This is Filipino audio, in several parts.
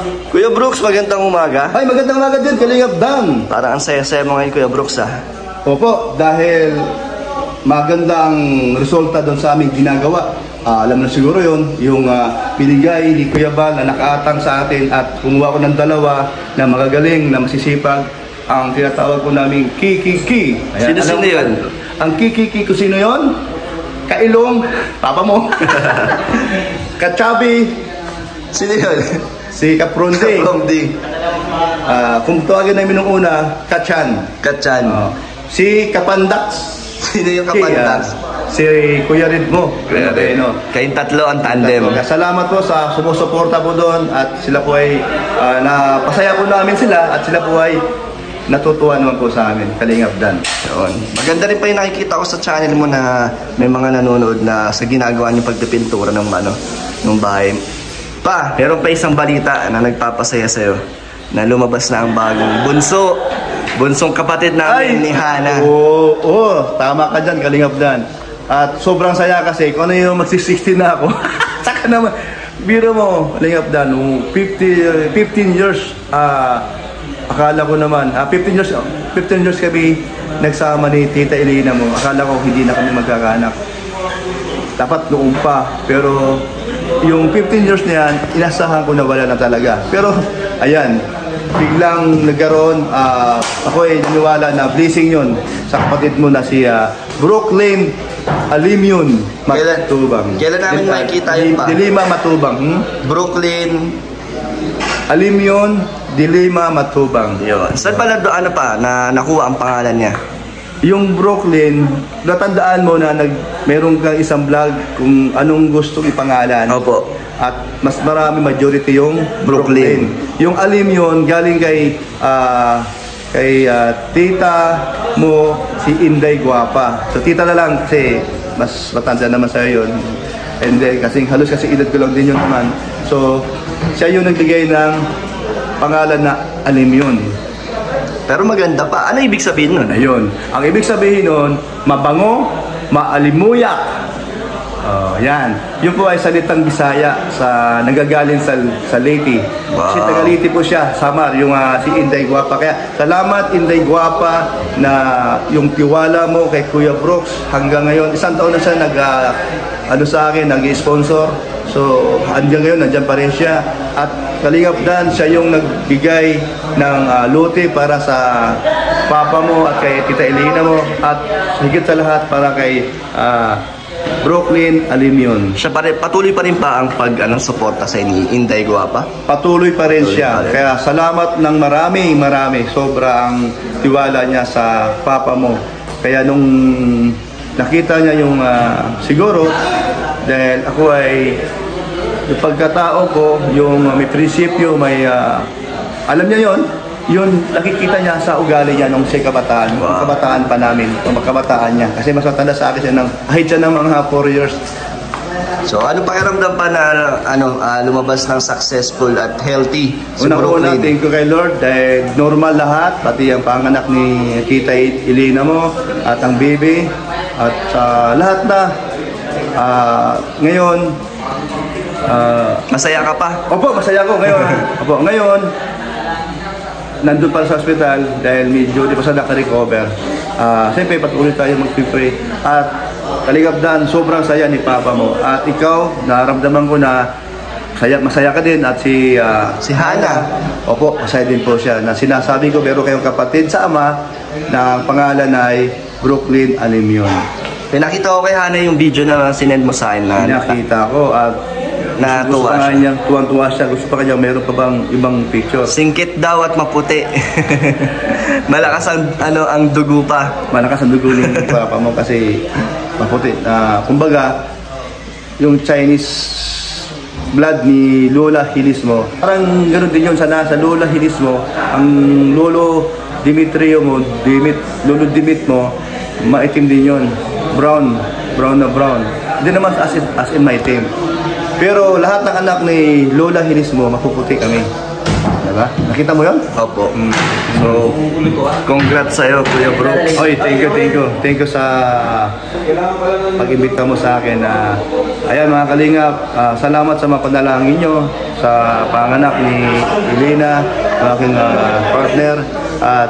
Kuya Brooks, magandang umaga. Ay, magandang umaga din, Kalingap Dan. Parang ang saya-saya mo ngayon, Kuya Brooks, ah. Opo, dahil magandang resulta doon sa aming ginagawa. Alam na siguro yon, yung binigay ni Kuya Bal na nakaatang sa atin at kumuha ko ng dalawa na magagaling, na masisipag. Ang tinatawag ko naming Kikiki. Sino yun? Ang Kikiki ko sino yon? Kailong, papa mo. Kachabi. Sino yun? Si Kapronde. Kung tawagin namin nung una, Kachan. Si Kapandax. Sino yung Kapandax? Si Kuya Ridmo. Kayong tatlo ang tandem. Salamat po sa sumusuporta po doon at sila po ay napasaya po namin sila at sila po ay natutuwa naman po sa amin. Kalingap Dan. Yun. Maganda rin pa yung nakikita ko sa channel mo na may mga nanonood na sa ginagawa niyong pagpipintura ng bahay. Pa, meron pa isang balita na nagpapasaya sa'yo na lumabas na ang bagong bunsong kapatid namin ni Hana. Oo, tama ka dyan, Kalingap Dan. At sobrang saya kasi kung ano yung magsi-16 na ako. Saka naman, biro mo, Kalingap Dan, 15 years, akala ko naman, 15 years kami nagsama ni Tita Elena mo. Akala ko hindi na kami magkakaanak. Dapat noon pa, pero yung 15 years na yan, inasahan ko na wala na talaga. Pero, ayan, biglang nagkaroon, ako ay naniwala na blessing yun sa kapatid mo na si Brooklyn Alimion Matubang. Kailan namin makikita yun pa? Dilima Matubang. Brooklyn Alimion Dilima Matubang. Yun. Saan pala na nakuha ang pangalan niya? Yung Brooklyn, natandaan mo na meron kang isang vlog kung anong gustong ipangalan. Opo. At mas marami majority yung Brooklyn. Yung Alimion galing kay tita mo si Inday Guapa. So tita na lang kasi mas matanda naman sa'yo yun. And then halos edad ko lang din yun naman. So siya yung nagbigay ng pangalan na Alimion. Pero maganda pa. Ano ibig sabihin nun? Ayun. Ang ibig sabihin nun, mabango, maalimuyak. Yan. Yun po ay salitang Bisaya sa nagagaling sa Leyte. Wow. Kasi taga Leyte po siya, Samar, yung si Inday Guapa. Kaya salamat Inday Guapa na yung tiwala mo kay Kuya Brooks hanggang ngayon. Isang taon na siya sa akin, nag-sponsor. So, hanggang ngayon, nandiyan pa rin siya. At Kalingap Dan, siya yung nagbigay ng lote para sa papa mo at kay Tita Elena mo. At higit sa lahat para kay Brooklyn Alimion. Siya patuloy pa rin ang suporta sa Inday Guapa? Patuloy pa rin siya. Kaya salamat ng marami. Sobra ang tiwala niya sa papa mo. Kaya nung nakita niya yung siguro, dahil ako ay yung pagkatao ko, yung may prinsipyo, may alam niya yun nakikita niya sa ugali niya nung siya kabataan. Wow. Kabataan pa namin, kabataan niya. Kasi mas matanda sa akin siya kahit siya ng mga 4 years. So, ano pakiramdam pa na lumabas ng successful at healthy si Unang-una, thank you kay Lord dahil normal lahat, pati ang panganak ni Tita Elena mo at ang baby at lahat na ngayon masaya ka pa? Opo, masaya ko ngayon. Opo, ngayon nandun pa sa hospital dahil medyo di pa sa naka-recover. Siyempre patuloy tayo mag-pray at Kalingap Dan, sobrang saya ni Papa mo. At ikaw, nararamdaman ko na masaya ka din. At si Hana. Opo, masaya din po siya. Na sinasabi ko, meron kayong kapatid sa ama na ang pangalan ay Brooklyn Alimion. Pinakita ko kay Hana yung video na sinend mo sa akin. Pinakita ko at natuwa siya. Tuwan-tuwa siya. Gusto pa kanya, meron pa bang ibang picture? Singkit daw at maputi. Malakas ang dugo pa. Malakas ang dugo ni Papa mo kasi maputi. Kumbaga, yung Chinese blood ni Lola Hilismo, parang gano'n din yun sa Lola Hilismo. Ang Lolo Dimitrio mo, Lolo Dimit mo, maitim din yun. Brown na brown. Hindi naman as in my team. Pero lahat ng anak ni Lola Hilismo, mapuputi kami. Diba? Nakita mo yun? Opo. So, congrats sa'yo, Kuya Brooks. Oy, thank you. Thank you sa pag-imbita mo sa akin na ayan mga kalingap, salamat sa mga panalangin nyo sa panganak ni Elena, ang aking partner. At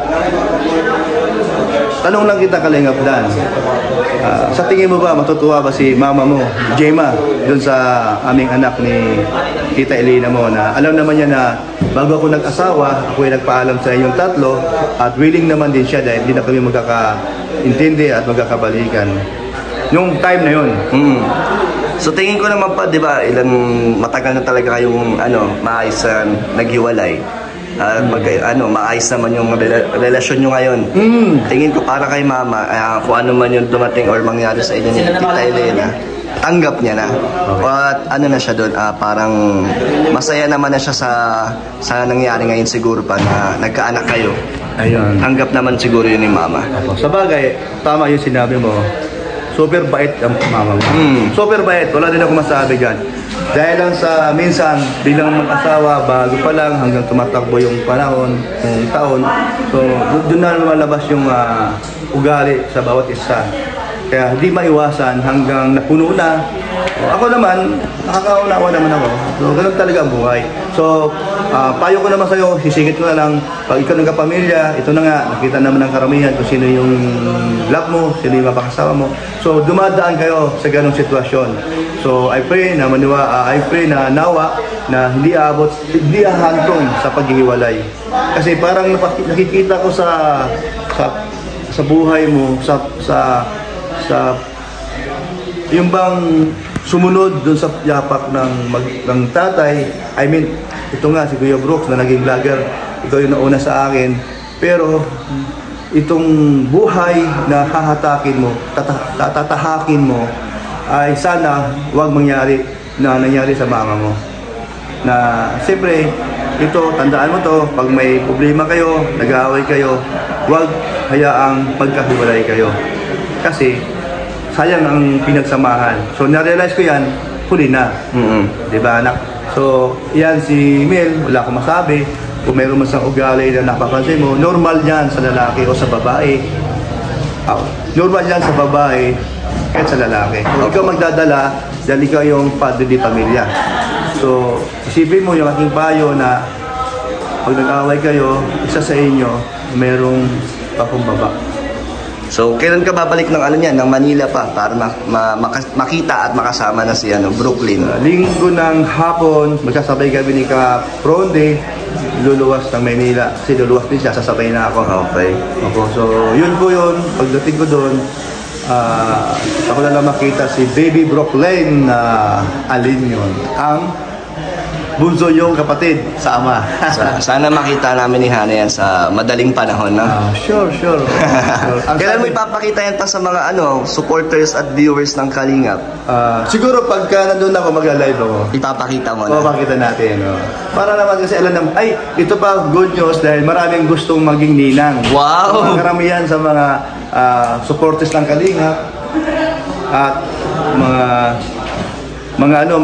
tanong lang kita, Kalingap Dan, sa tingin mo ba matutuwa ba si mama mo, Jema, dun sa aming anak ni Tita Elena mo na alam naman niya na bago ako nag-asawa, ako ay nagpaalam sa inyong tatlo at willing naman din siya dahil hindi na kami magkakaintindi at magkakabalikan. Yung time na yun. So tingin ko naman pa, di ba, matagal na talaga kayong maayos naghiwalay. Maayos naman yung relasyon nyo ngayon. Tingin ko para kay mama, kung ano man yung dumating or mangyari sa inyo ni Tita Elena, tanggap niya na. At na siya doon, parang masaya naman na siya sa nangyari ngayon siguro pa na nagkaanak kayo. Ayun. Tanggap naman siguro yun ni mama. Sa bagay, tama yung sinabi mo. Super bait ang mama mo. Super bait. Wala din ako masabi dyan. Dahil lang sa minsan, bilang mag-asawa, bago pa lang hanggang tumatakbo yung panahon, yung taon. So, doon na lumalabas yung ugali sa bawat isa. Kaya hindi maiwasan hanggang napuno na. Ako naman, nakakaunawa naman ako. So, ganun talaga ang buhay. So, payo ko naman sa'yo, sisingit ko na lang, pag ikaw ng kapamilya, ito na nga, nakita naman ng karamihan kung sino yung love mo, sino yung mapakasawa mo. So, dumadaan kayo sa ganung sitwasyon. So, I pray na nawa na hindi hahantong sa paghihiwalay. Kasi parang nakikita ko sa buhay mo, yung bang sumunod dun sa yapak ng tatay. I mean, ito nga si Kuya Brooks na naging vlogger, ito yung nauna sa akin, pero itong buhay na hahatakin mo, tatahakin mo, ay sana wag nangyari sa mama mo. Na siyempre, ito, tandaan mo to, pag may problema kayo, nag-aaway kayo, wag hayaang magkahiwalay kayo. Kasi sayang ang pinagsamahan. So, na-realize ko yan, huli na. Diba, anak? So, yan si Mel, wala akong masabi. Kung mayroon man sa ugali na napapansin mo, normal yan sa lalaki o sa babae. Normal yan sa babae kahit sa lalaki. Kung ikaw magdadala, dahil ikaw yung padre di pamilya. So, isipin mo yung aking payo na pag nag-away kayo, isa sa inyo, mayroong pakumbaba. So, kailan ka babalik ng ng Manila pa para makita at makasama na si Brooklyn? Linggo ng hapon, magkasabay kami ni Ka-Pronde, luluwas ng Manila. Kasi luluwas din siya, sasabay na ako. Okay. So, yun po yun. Pagdating ko doon, ako na lang makita si Baby Brooklyn alin yun. Ang bunso yung kapatid sa ama. Sana makita namin ni Hana yan sa madaling panahon, no? Sure. Kailan mo ipapakita yan pa sa mga supporters at viewers ng Kalingap? Siguro pagka nandun ako mag-live ako. Ipapakita mo na? Papakita natin. Para naman kasi alam naman, ito pa good news dahil maraming gustong maging ninang. Wow! So, karamihan sa mga supporters ng Kalingap at mga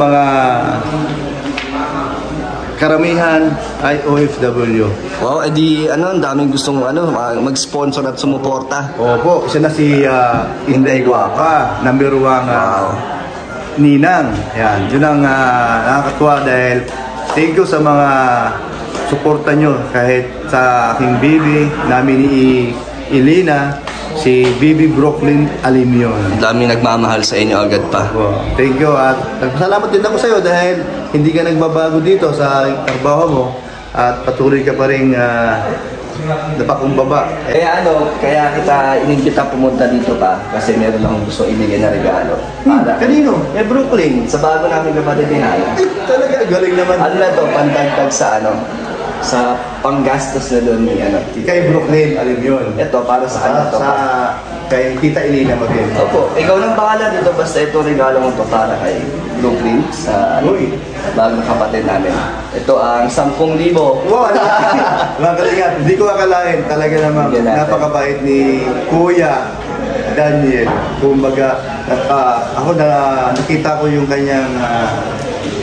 karamihan ay OFW. Wow, edi ang daming gustong mag-sponsor at sumuporta. Opo, isa na si Inday Guapa, number 1 ninang. Yan, yun ang nakakatuwa dahil thank you sa mga suporta nyo kahit sa aking baby namin ni Elena, si Baby Brooklyn Alimyon. Dami nagmamahal sa inyo agad pa. Thank you at nagpasalamat din ako sa iyo dahil hindi ka nagbabago dito sa trabaho mo at patuloy ka pa rin napakumbaba. Kaya kita inimbita pumunta dito pa kasi meron akong gusto ibigay na regalo. Kanino? Brooklyn, sa bago namin kapatid ni Hana. Talaga, galing naman. Pantagtag sa panggastos na doon ni kay Brooklyn Alimyon. Ito para sa kay Tita Elena mo din. Opo, ikaw nang bahala dito basta ito regalo mo to para kay Brooklyn sa bagong kapatid namin. Ito ang 10,000. Wow, mga kalingap, hindi ko akalain talaga naman napakabait ni Kuya Daniel. Kumbaga, ako nakita ko yung kanyang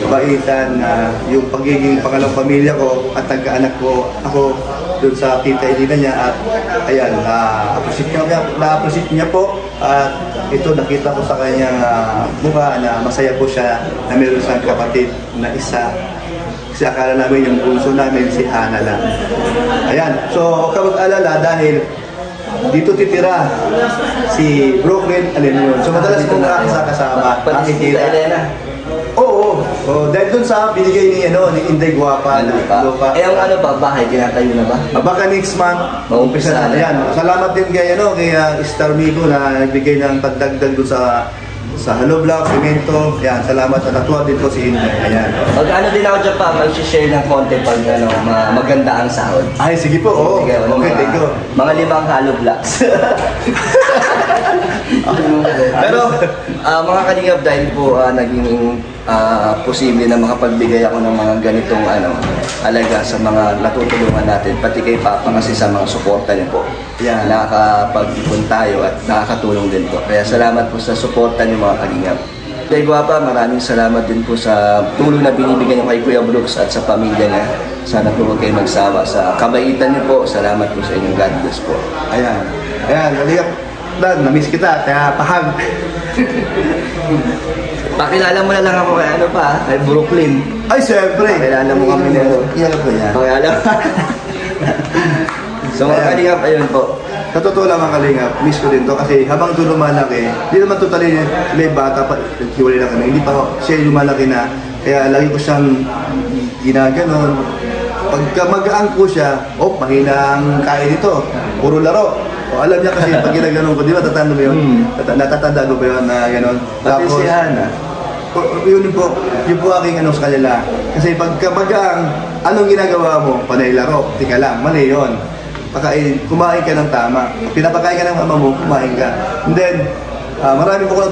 kabaitan, yung pagiging pangalawang pamilya ko at nagkaanak ko ako doon sa tita Elina niya at ayan, na-appreciate niya po at ito nakita ko sa kanyang mukha na masaya po siya na meron siyang kapatid na isa. Kasi akala namin yung bunso namin si Hana lang. Ayan, so kapag-alala dahil dito titira si Brooklyn Alenion. So madalas kong kasama. Pati si Tita Elena. Oo. Dahil dun sa binigay ni Inday Guapa. Lupa. Eh ang ano ba, bahay, kinatayo na ba? Baka next month, Maumpisa na. Ayan. Salamat din kay Star Migo na nagbigay ng pagdagdag dun sa hollow block, semento. Ayan, salamat at natuwa din po si Inday. Ayan. Mag-ano din ako dyan pa, mag-share ng konti pag maganda ang sahod. Ay, sige po. Oo. Sige, Okay, thank you. Mga 5 hollow blocks. Pero mga kalingap, dahil po naging posible na makapagbigay ako ng mga ganitong alaga sa mga natutulungan natin, pati kay Papa kasi sa mga suporta niyo po. Yeah. Nakakapag-ipon tayo at nakakatulong din po. Kaya salamat po sa suporta niyo mga kalingap. Kay Guapa, maraming salamat din po sa tulong na binibigyan niyo kay Kuya Brooks at sa pamilya niya. Sana po huwag kayo magsawa sa kabaitan niyo po. Salamat po sa inyong God bless po. Ayan. Ayan, kalingap. Dan, na-miss kita, kaya pahag. Pakilala mo na lang ako kay Brooklyn. Ay, siyempre. Pakilala mo kami nito. Iyan ko yan. Pakilala mo. So mga kalingap, ayun po. Sa totoo lang mga kalingap, miss ko din to kasi habang ito lumalaki, hindi naman totally may bata pa, hiwalay na kami, hindi pa siya lumalaki na, kaya lagi ko siyang ginaganon. Pagka mag-aang ko siya, mahinang kain ito, puro laro. Alam niya kasi pag ginaganon ko, di ba tatanda mo yun? Natatanda ko ba yun na gano'n? Pati si Hana. Yun po aking sa kanila. Kasi pagka mag-aang, anong ginagawa mo? Panay laro, tika lang, mali yun. Kumain ka ng tama. Pinapakain ka ng ama mo, kumain ka. And then, marami po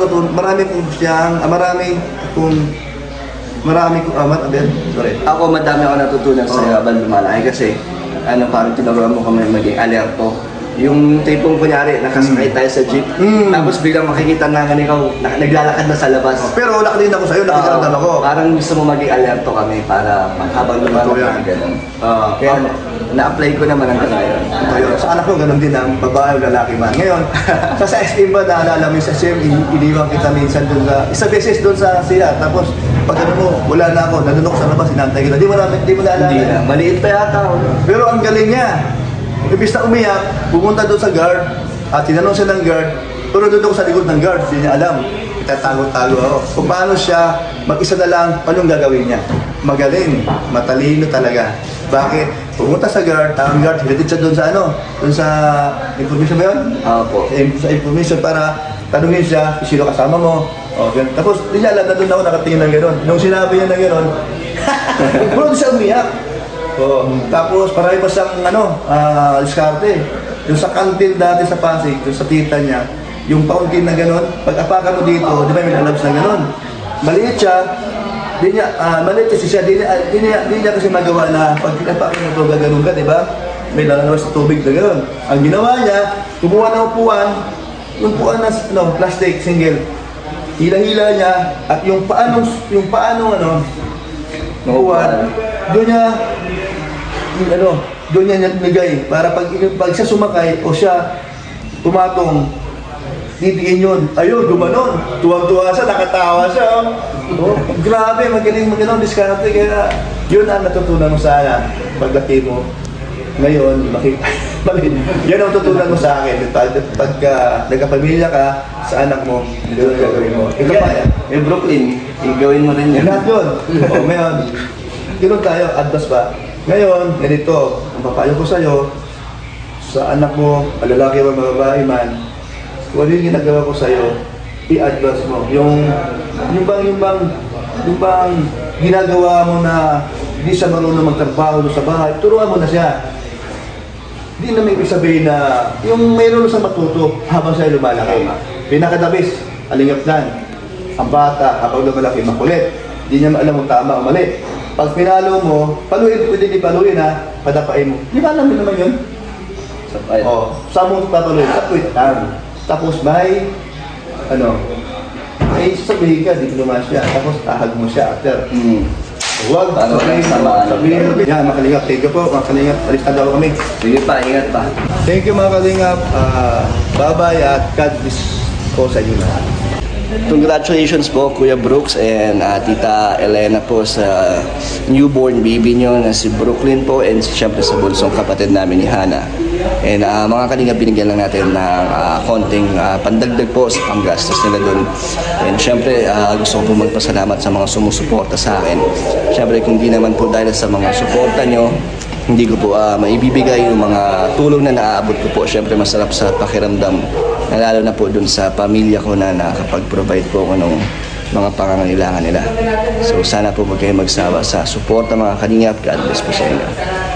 Ako madami ako natutunan sa iyo habang lumalaki kasi parang tinuruan mo kami maging alerto. Yung tipong kunyari, nakasakay tayo sa jeep, tapos biglang makikita namin ikaw, naglalakad na sa labas. Pero laki din ako sa'yo, nakikiramdam ako. Parang gusto mo maging alerto kami para habang lumalaki kami gano'n. Kaya na-apply ko naman ang gano'n. Sa anak ko, gano'n din ang babae o lalaki man. Ngayon, sa SM ba, naalala mo yung sa SM, iniwan kita minsan doon isa beses doon sa sila, tapos pag mo, wala na ako, nandun ako sa labas, sinantay kita. Di mo naalala. Hindi na, maliit pa yata ako. Pero ang galing niya. Ibig na umiyak, pumunta doon sa guard at tinanong siya ng guard, pero doon ako sa likod ng guard, hindi niya alam. Itatago-tago ako. Kung paano siya, mag-isa na lang, anong gagawin niya? Magaling, matalino talaga. Bakit? Pumunta sa guard, ang guard, hinatid siya doon sa doon sa information ba yun? Opo. Sa information para tanungin siya, sino kasama mo? Tapos, hindi niya alam na doon ako nakatingin ng gano'n. Nung sinabi niya ng gano'n, pero doon siya umiyak. Tapos parami pa siyang diskarte. Yung sa kantin dati sa Pasig, yung sa tita niya, yung fountain na gano'n, pag apakan mo dito, di ba may lalabs na gano'n? Maliit siya, maliit siya, di niya kasi magawa na pag apakan mo ito, gaganon ka, di ba? May lalabas sa tubig na gano'n. Ang ginawa niya, kumuha ng upuan, yung upuan na plastic, single. Hila-hila niya, at yung paanong upuan, doon niya nilagay para pag siya sumakay o siya tumatong, titingin yun. Ayun, gumanon. Tuwang-tuwa siya, nakatawa siya. Grabe, magaling diskarte. Kaya yun ang natutunan mo sana paglaki mo. Ngayon, yan ang tutunan mo sa akin. Pagka nagkapamilya ka sa anak mo, yun ang gagawin mo. Ikaw pa yan. Brooklyn, gawin mo rin yan. Lahat yun. Ngayon, ganoon tayo, advance ba? Ngayon, ganito, ang papayo ko sa'yo, sa anak mo, lalaki o babae man, kung ano yung ginagawa ko sa'yo, i-advance mo. Yung bang ginagawa mo na hindi siya marunong magtrabaho sa bahay, turuan mo na siya. Hindi na may ibig sabihin na yung mayroon sa matuto habang siya lumalaki. Pinakadabis, alingapnan. Ang bata, habang lumalaki, makulit. Hindi niya alam kung tama o mali. Pag pinalo mo, paluin, pwede di paluin padapain mo. Di ba alam mo naman yun? Saan mo papaluin? Sa puwitan. Tapos may, May sabihin ka, diploma siya, tapos tahag mo siya after. Huwag, Ano, sabihin. Yan, mga kalingap. Thank you po, mga kalingap. Alis na daw kami. Sige pa, ingat pa. Thank you, mga kalingap. Bye-bye at God bless po sa inyo lahat. Congratulations po Kuya Brooks and Tita Elena po sa newborn baby nyo na si Brooklyn po and siyempre sa bunsong kapatid namin ni Hannah. And mga kalingap, binigyan lang natin ng konting pandagdag po sa panggastos nila dun. And siyempre gusto ko po magpasalamat sa mga sumusuporta sa akin. Siyempre kung di naman po dahil sa mga suporta nyo, hindi ko po maibibigay yung mga tulong na naaabot ko po. Siyempre masarap sa pakiramdam, lalo na po dun sa pamilya ko na nakakapag-provide po ko ng mga pangangailangan nila. So sana po huwag kayo magsawa sa suporta mga kalingap. God bless po sa inyo.